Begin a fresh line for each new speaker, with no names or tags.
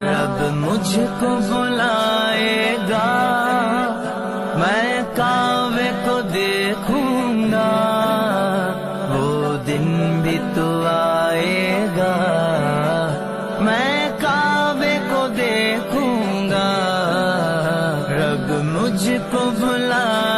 रब मुझको बुलाएगा, मैं कावे को देखूंगा, वो दिन भी तो आएगा, मैं कावे को देखूंगा। रब मुझको बुला